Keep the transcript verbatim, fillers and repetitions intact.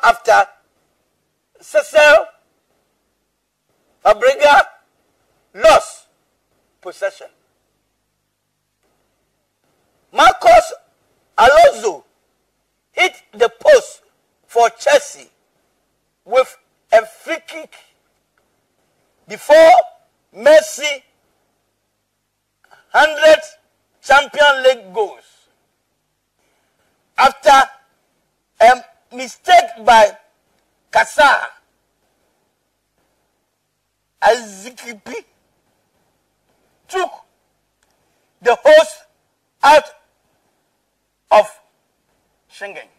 after Cecil Fabregas lost possession. Marcos Alonso hit the post for Chelsea with a free kick before Messi one hundred Champions League goals. After a mistake by Kassar, Azikipi took the host out of Schengen.